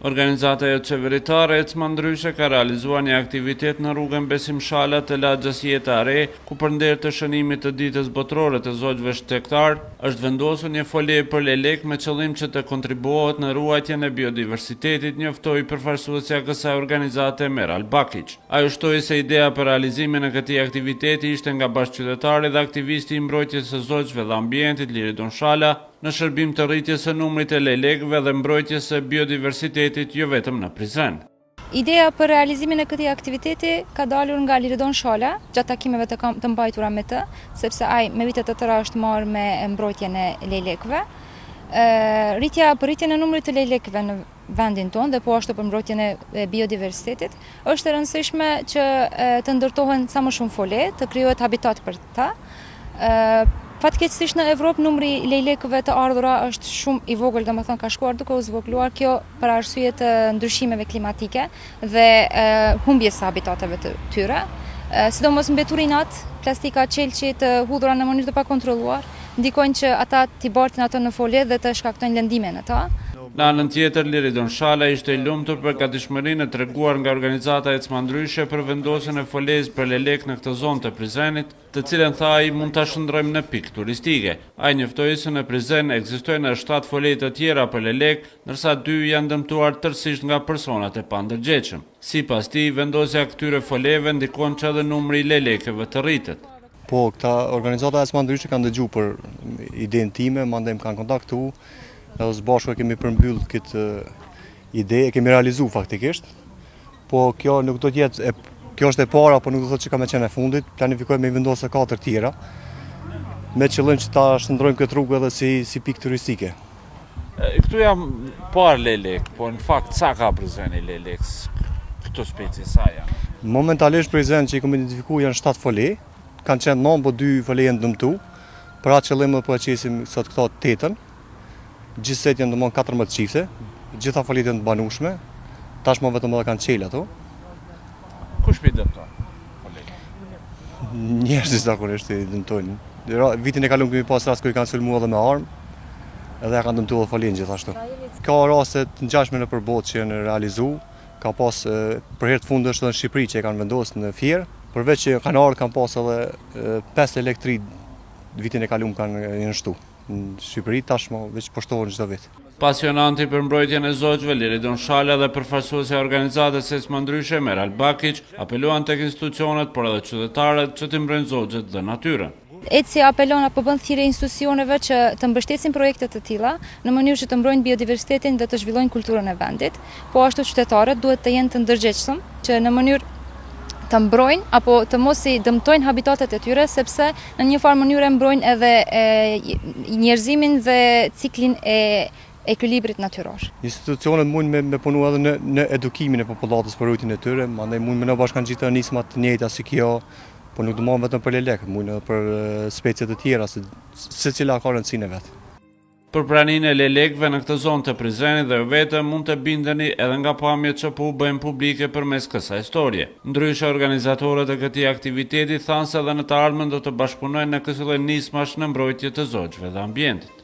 Organizata jo qeveritare e ndryshe ka realizuar një aktivitet në rrugën Besim Shala të Laxhës Jeta e Re, ku përnder të shënimit të Ditës Botërore të Zogjve Shtegtarë është vendosur një fole për lejlekë me qëllim që të kontribuohet në ruajtjen e biodiversitetit, njoftoi përfaqësuesja kësaj organizate Meral Bakić. Ajo shtoi se ideja për realizimin e këtij aktiviteti ishte nga bashkëqytetari dhe aktivisti i mbrojtjes së zogjve dhe ambientit Ditën Shala, në shërbim të rritjes së numrit të lejlekëve dhe mbrojtjes së biodiversitetit jo vetëm në Prizren. Ideja për realizimin e këtij aktiviteti ka dalur nga Ditën Shala, gjatë takimeve të mbajtura me të, sepse ai me vite të tëra është marrë me mbrojtjen e lejlekëve. Rritjen e numrit të lejlekëve në vendin tonë dhe po ashtu për mbrojtjen e biodiversitetit, është e rëndësishme që të ndërtohen sa më shumë fole, të krijohet habitat për ta. Fatkeqësisht në Evropë numri i lejlekëve të ardhura është shumë i vogël, domethënë ka shkuar duke u zvogëluar, kjo për arsye të ndryshimeve klimatike dhe humbjes së habitateve të tyre. Sidomos mbeturinat, plastika, qelçi të hudhura në mënyrë të pakontrolluar, ndikojnë që ata t'i bartin ato në folje dhe të shkaktojnë lëndime në ta. Në anën tjetër, Ditën Shala ishte i lumtur për gatishmërinë e treguar nga organizata e ndryshe për vendosjen e folezë për lejlekë në këtë zonë të Prizrenit, të cilën tha ai mund ta shndrojmë në pikë turistike. Ai njoftoi se në Prizren ekzistojnë 7 fole të tjera për lejlekë, ndërsa 2 janë dëmtuar tërësisht nga personat e pandërgjegjshëm. Sipas tij, vendosja e këtyre foleve ndikon që edhe numri i lejlekëve të rritet. Po, këta organizata e ndryshe kanë dëgjuar për idenë time, mandej më kanë kontaktuar. Edhe së bashku e kemi përmbyll këtë ide, e kemi realizu faktikisht, po kjo nuk do t'jetë, kjo është e para, po nuk do thotë që ka me qenë e fundit, planifikojmë me vendosë 4 tjera, me qëllim që ta shndrojmë këtë rrugë edhe si pikë turistike. Këtu jam parë lejlekë, po në fakt sa ka Prizreni lejlekës, këto specie sa janë? Momentalisht Prizren që i kemi identifikuar janë 7 fole, kanë qenë 9, po 2 fole janë dëmtu, për atë qëllim dhe po e qesim sot këto 8-ën. Gjithsej janë domon 14 çifte, gjitha folet janë të banueshme, tashmë vetëm edhe kanë qela ato. Kush i dëmton? Njerëzit zakonisht i dëmtojnë. Vitin e kaluar kemi pas rast ku i kanë sulmuar edhe me armë, edhe ja kanë dëmtuar folen gjithashtu. Ka raste të ngjashme nëpër botë që janë realizuar, ka pas për herë të fundit edhe në Shqipëri që e kanë vendosur në Fier, përveç që kanë ardhur kanë pas edhe 5 elektrik vitin e kaluar kanë shtu. Në Shqipëri tashmë veç poshtohen çdo vit. Pasionanti për mbrojtjen e zogjve, Ditën Shala dhe përfaqësuesja e organizatës së ndryshe Meral Bakić apeluan tek institucionet por edhe qytetarët që të mbrojnë zogjet dhe natyrën. ECI apelon apo bën thirrje institucioneve që të mbështesin projekte të tilla në mënyrë që të mbrojnë biodiversitetin dhe të zhvillojnë kulturën e vendit, po ashtu qytetarët duhet të jenë të ndërgjegjshëm që në mënyrë të mbrojnë apo të mos i dëmtojnë habitatet e tyre, sepse në një farë mënyrë mbrojnë edhe njerëzimin dhe ciklin e ekuilibrit natyror. Institucionet mund me punu edhe në edukimin e popullatës për rujtjen e tyre, mandej mund me në bashkangjitë nisma të njëjta si kjo, po nuk do marrë vetëm për lejlekë, mund edhe për specie të tjera, secila ka rëndësinë e vet. Për praninë e lejlekëve në këtë zonë të Prizrenit dhe vetëm mund të bindeni edhe nga pamjet që po u bëjnë publike përmes kësaj historie. Ndryshe, organizatorët e këtij aktiviteti thanë se edhe në të ardhmen do të bashkëpunojnë në këto nismash në mbrojtje të zogjve dhe ambientit.